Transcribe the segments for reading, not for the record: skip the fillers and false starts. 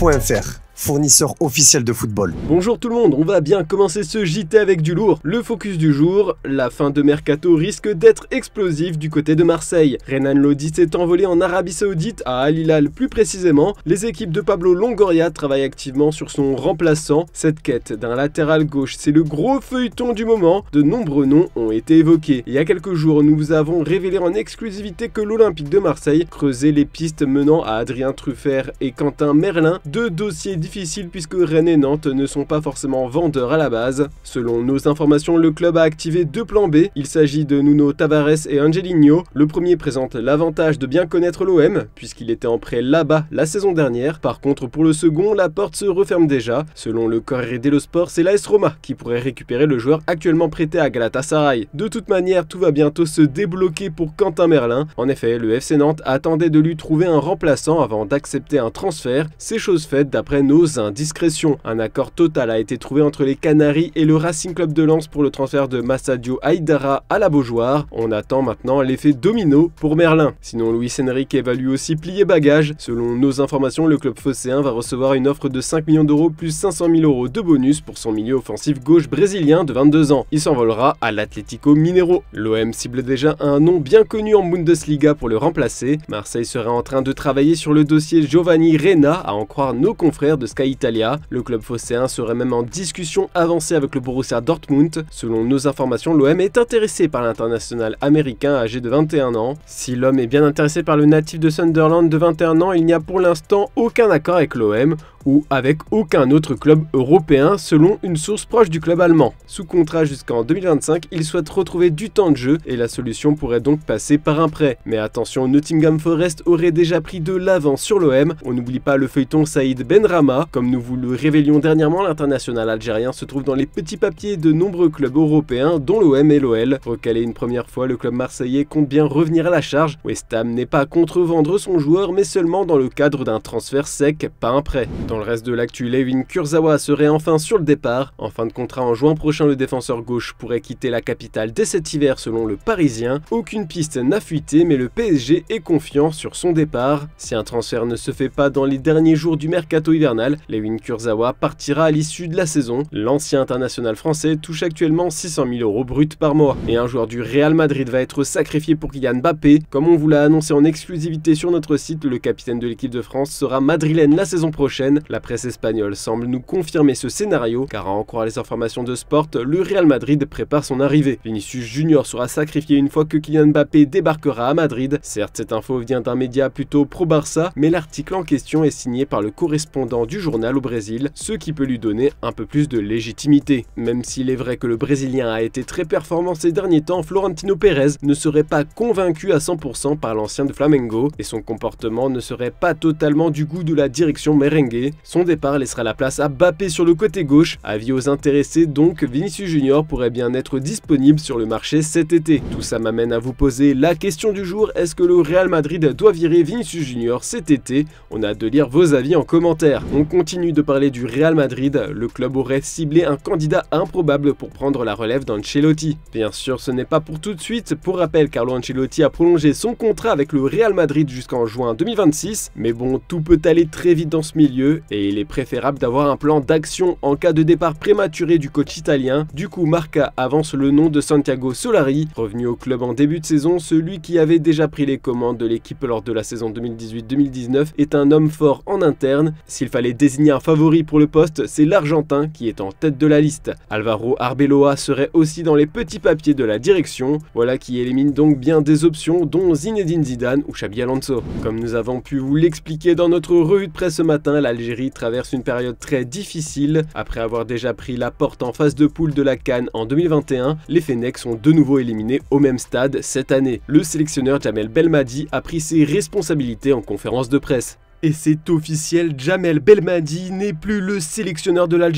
JT.fr, fournisseur officiel de football. Bonjour tout le monde, on va bien commencer ce JT avec du lourd. Le focus du jour, la fin de mercato risque d'être explosive du côté de Marseille. Renan Lodi s'est envolé en Arabie Saoudite, à Al Hilal plus précisément. Les équipes de Pablo Longoria travaillent activement sur son remplaçant. Cette quête d'un latéral gauche, c'est le gros feuilleton du moment. De nombreux noms ont été évoqués. Il y a quelques jours, nous vous avons révélé en exclusivité que l'Olympique de Marseille creusait les pistes menant à Adrien Truffert et Quentin Merlin, deux dossiers difficile puisque Rennes et Nantes ne sont pas forcément vendeurs à la base. Selon nos informations, le club a activé deux plans B. Il s'agit de Nuno Tavares et Angelino. Le premier présente l'avantage de bien connaître l'OM puisqu'il était en prêt là-bas la saison dernière. Par contre, pour le second, la porte se referme déjà. Selon le Corriere dello Sport, c'est l'AS Roma qui pourrait récupérer le joueur actuellement prêté à Galatasaray. De toute manière, tout va bientôt se débloquer pour Quentin Merlin. En effet, le FC Nantes attendait de lui trouver un remplaçant avant d'accepter un transfert. C'est chose faite d'après nos indiscrétions. Un accord total a été trouvé entre les Canaries et le Racing Club de Lens pour le transfert de Massadio Haidara à la Beaujoire. On attend maintenant l'effet domino pour Merlin. Sinon, Luis Enrique va lui aussi plier bagage. Selon nos informations, le club phocéen va recevoir une offre de 5 millions d'euros plus 500 000 euros de bonus pour son milieu offensif gauche brésilien de 22 ans. Il s'envolera à l'Atlético Mineiro. L'OM cible déjà un nom bien connu en Bundesliga pour le remplacer. Marseille serait en train de travailler sur le dossier Giovanni Reyna, à en croire nos confrères de Sky Italia. Le club phocéen serait même en discussion avancée avec le Borussia Dortmund. Selon nos informations, l'OM est intéressé par l'international américain âgé de 21 ans. Si l'homme est bien intéressé par le natif de Sunderland de 21 ans, il n'y a pour l'instant aucun accord avec l'OM ou avec aucun autre club européen selon une source proche du club allemand. Sous contrat jusqu'en 2025, il souhaite retrouver du temps de jeu et la solution pourrait donc passer par un prêt. Mais attention, Nottingham Forest aurait déjà pris de l'avance sur l'OM. On n'oublie pas le feuilleton Saïd Benrahma. Comme nous vous le révélions dernièrement, l'international algérien se trouve dans les petits papiers de nombreux clubs européens dont l'OM et l'OL. Recalé une première fois, le club marseillais compte bien revenir à la charge. West Ham n'est pas contre vendre son joueur mais seulement dans le cadre d'un transfert sec, pas un prêt. Dans le reste de l'actu, Layvin Kurzawa serait enfin sur le départ. En fin de contrat en juin prochain, le défenseur gauche pourrait quitter la capitale dès cet hiver selon le Parisien. Aucune piste n'a fuité mais le PSG est confiant sur son départ. Si un transfert ne se fait pas dans les derniers jours du mercato hivernal, Layvin Kurzawa partira à l'issue de la saison. L'ancien international français touche actuellement 600 000 euros bruts par mois. Et un joueur du Real Madrid va être sacrifié pour Kylian Mbappé. Comme on vous l'a annoncé en exclusivité sur notre site, le capitaine de l'équipe de France sera madrilène la saison prochaine. La presse espagnole semble nous confirmer ce scénario, car à en croire les informations de Sport, le Real Madrid prépare son arrivée. Vinicius Junior sera sacrifié une fois que Kylian Mbappé débarquera à Madrid. Certes, cette info vient d'un média plutôt pro-Barça, mais l'article en question est signé par le correspondant du journal au Brésil, ce qui peut lui donner un peu plus de légitimité. Même s'il est vrai que le Brésilien a été très performant ces derniers temps, Florentino Pérez ne serait pas convaincu à 100% par l'ancien de Flamengo, et son comportement ne serait pas totalement du goût de la direction merengue. Son départ laissera la place à Mbappé sur le côté gauche. Avis aux intéressés donc, Vinicius Junior pourrait bien être disponible sur le marché cet été. Tout ça m'amène à vous poser la question du jour, est-ce que le Real Madrid doit virer Vinicius Junior cet été? On a hâte de lire vos avis en commentaire. On continue de parler du Real Madrid, le club aurait ciblé un candidat improbable pour prendre la relève d'Ancelotti. Bien sûr, ce n'est pas pour tout de suite. Pour rappel, Carlo Ancelotti a prolongé son contrat avec le Real Madrid jusqu'en juin 2026, mais bon, tout peut aller très vite dans ce milieu et il est préférable d'avoir un plan d'action en cas de départ prématuré du coach italien. Du coup, Marca avance le nom de Santiago Solari, revenu au club en début de saison. Celui qui avait déjà pris les commandes de l'équipe lors de la saison 2018-2019 est un homme fort en interne. S'il fallait désigner un favori pour le poste, c'est l'Argentin qui est en tête de la liste. Alvaro Arbeloa serait aussi dans les petits papiers de la direction. Voilà qui élimine donc bien des options dont Zinedine Zidane ou Xabi Alonso. Comme nous avons pu vous l'expliquer dans notre revue de presse ce matin, l'Algérie traverse une période très difficile. Après avoir déjà pris la porte en phase de poule de la CAN en 2021, les Fennecs sont de nouveau éliminés au même stade cette année. Le sélectionneur Djamel Belmadi a pris ses responsabilités en conférence de presse. Et c'est officiel, Djamel Belmadi n'est plus le sélectionneur de l'Algérie.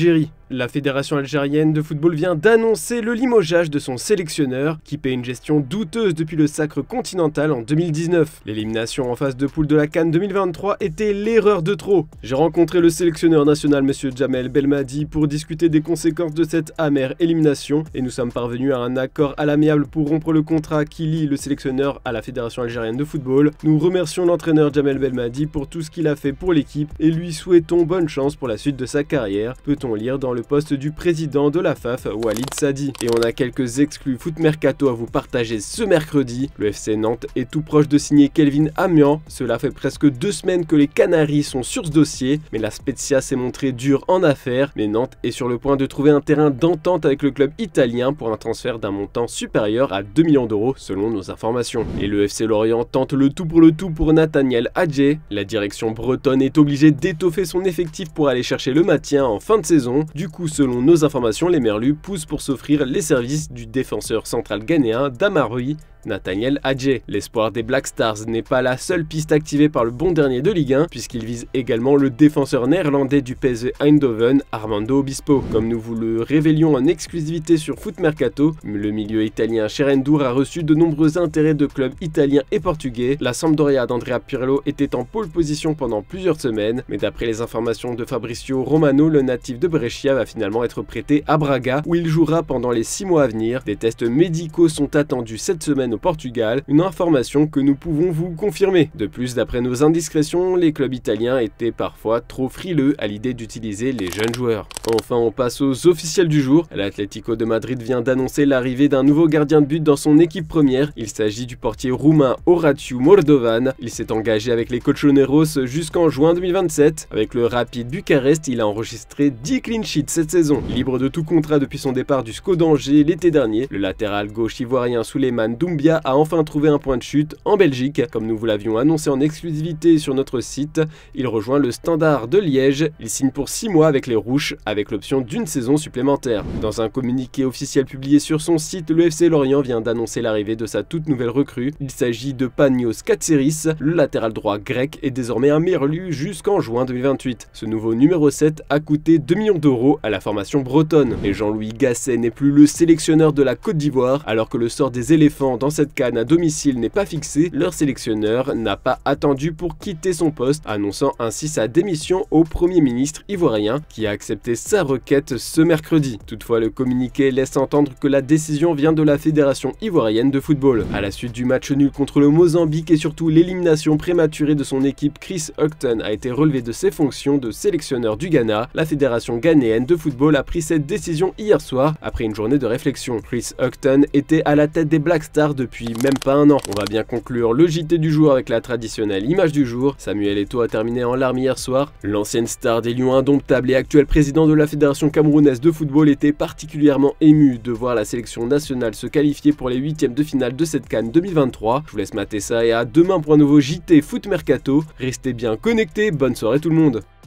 La fédération algérienne de football vient d'annoncer le limogeage de son sélectionneur, qui paie une gestion douteuse depuis le sacre continental en 2019. L'élimination en phase de poule de la CAN 2023 était l'erreur de trop. J'ai rencontré le sélectionneur national monsieur Djamel Belmadi pour discuter des conséquences de cette amère élimination et nous sommes parvenus à un accord à l'amiable pour rompre le contrat qui lie le sélectionneur à la fédération algérienne de football. Nous remercions l'entraîneur Djamel Belmadi pour tout ce qu'il a fait pour l'équipe et lui souhaitons bonne chance pour la suite de sa carrière, peut-on lire dans le poste du président de la FAF, Walid Sadi. Et on a quelques exclus foot mercato à vous partager ce mercredi. Le FC Nantes est tout proche de signer Kelvin Amian. Cela fait presque 2 semaines que les Canaries sont sur ce dossier, mais la Spezia s'est montrée dure en affaires. Mais Nantes est sur le point de trouver un terrain d'entente avec le club italien pour un transfert d'un montant supérieur à 2 millions d'euros selon nos informations. Et le FC Lorient tente le tout pour Nathaniel Adjé. La direction bretonne est obligée d'étoffer son effectif pour aller chercher le maintien en fin de saison. Du coup, selon nos informations, les Merlus poussent pour s'offrir les services du défenseur central ghanéen Damaroui Nathaniel Adjé. L'espoir des Black Stars n'est pas la seule piste activée par le bon dernier de Ligue 1, puisqu'il vise également le défenseur néerlandais du PSV Eindhoven, Armando Obispo. Comme nous vous le révélions en exclusivité sur Foot Mercato, le milieu italien Cherendour a reçu de nombreux intérêts de clubs italiens et portugais. La Sampdoria d'Andrea Pirlo était en pole position pendant plusieurs semaines, mais d'après les informations de Fabrizio Romano, le natif de Brescia va finalement être prêté à Braga, où il jouera pendant les 6 mois à venir. Des tests médicaux sont attendus cette semaine au Portugal, une information que nous pouvons vous confirmer. De plus, d'après nos indiscrétions, les clubs italiens étaient parfois trop frileux à l'idée d'utiliser les jeunes joueurs. Enfin, on passe aux officiels du jour. L'Atlético de Madrid vient d'annoncer l'arrivée d'un nouveau gardien de but dans son équipe première. Il s'agit du portier roumain Horatiu Moldovan. Il s'est engagé avec les Colchoneros jusqu'en juin 2027. Avec le Rapid Bucarest, il a enregistré 10 clean sheets cette saison. Libre de tout contrat depuis son départ du SCO d'Angers l'été dernier, le latéral gauche ivoirien Souleymane Doumbia a enfin trouvé un point de chute en Belgique. Comme nous vous l'avions annoncé en exclusivité sur notre site, il rejoint le Standard de Liège. Il signe pour 6 mois avec les Rouges, avec l'option d'une saison supplémentaire. Dans un communiqué officiel publié sur son site, le FC Lorient vient d'annoncer l'arrivée de sa toute nouvelle recrue. Il s'agit de Panios Katseris, le latéral droit grec est désormais un Merlu jusqu'en juin 2028. Ce nouveau numéro 7 a coûté 2 millions d'euros à la formation bretonne. Et Jean-Louis Gasset n'est plus le sélectionneur de la Côte d'Ivoire, alors que le sort des éléphants dans cette CAN à domicile n'est pas fixé, leur sélectionneur n'a pas attendu pour quitter son poste, annonçant ainsi sa démission au Premier ministre ivoirien qui a accepté sa requête ce mercredi. Toutefois, le communiqué laisse entendre que la décision vient de la Fédération ivoirienne de football. À la suite du match nul contre le Mozambique et surtout l'élimination prématurée de son équipe, Chris Hughton a été relevé de ses fonctions de sélectionneur du Ghana. La Fédération ghanéenne de football a pris cette décision hier soir après une journée de réflexion. Chris Hughton était à la tête des Black Stars depuis même pas un an. On va bien conclure le JT du jour avec la traditionnelle image du jour. Samuel Eto'o a terminé en larmes hier soir. L'ancienne star des Lions indomptables et actuel président de la Fédération camerounaise de football était particulièrement ému de voir la sélection nationale se qualifier pour les 8e de finale de cette CAN 2023. Je vous laisse mater ça et à demain pour un nouveau JT Foot Mercato. Restez bien connectés, bonne soirée tout le monde.